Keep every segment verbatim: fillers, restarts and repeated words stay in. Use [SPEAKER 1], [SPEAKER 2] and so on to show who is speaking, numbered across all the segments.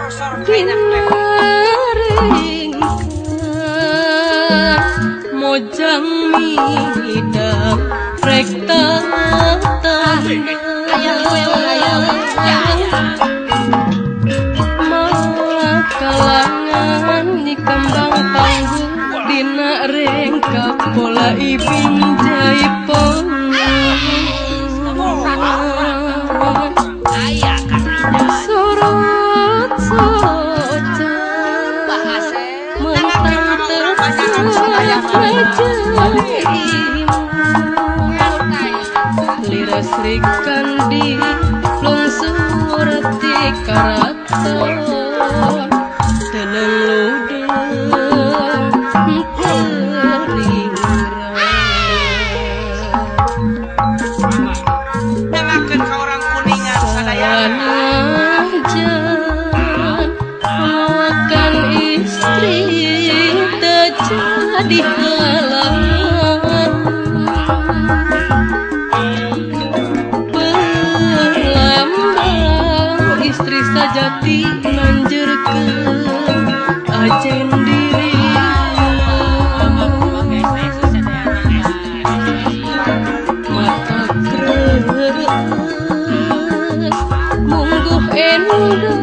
[SPEAKER 1] mojang midang rek tata makalangan di kembang panggung dina rengka pola ibing jaipong sorot soca mentang liras rikan di lungsur di karaton tenang ludeng
[SPEAKER 2] nyalakan ke orang kuningan sadayana
[SPEAKER 1] makan istri terjadi halangan pelambang istri sajati nanjerkeun ajen diri mata kreus mungguh endah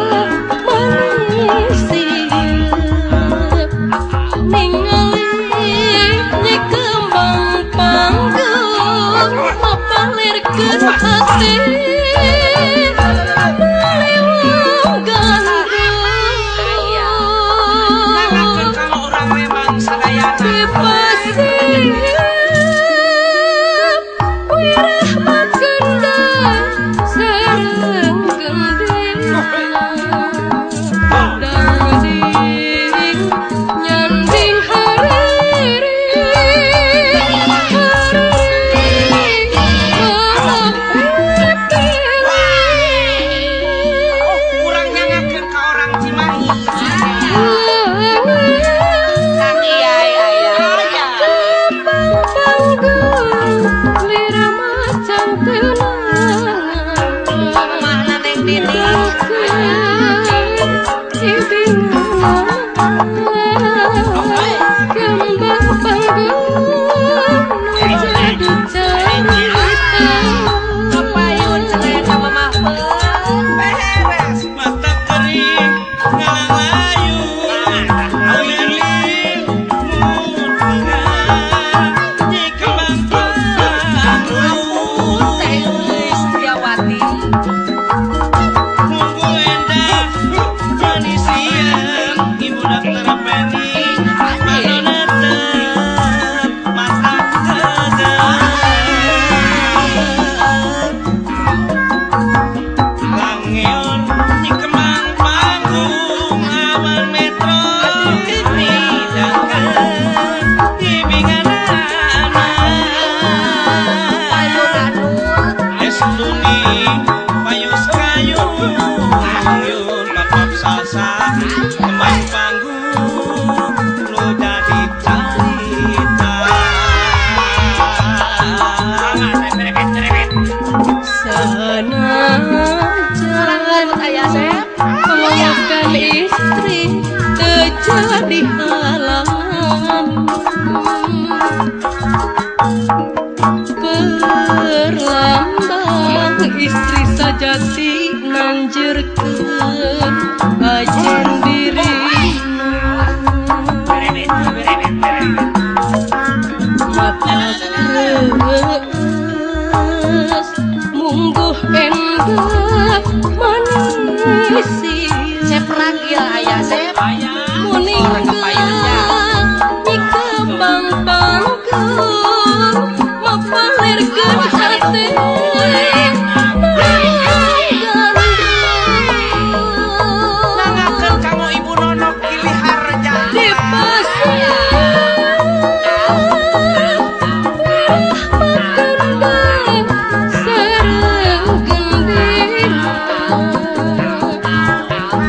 [SPEAKER 1] jadi halangan perlambang istri sajati nanjerkeun ajen dirina mata kreus mungguh endah manis
[SPEAKER 3] Sep ragil aya sep
[SPEAKER 1] muning di kembang panggung mapalerkeun hati
[SPEAKER 2] nangakeun kamu ibu nonok pilih harja
[SPEAKER 1] di pasar sareng gendina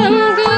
[SPEAKER 1] Pangga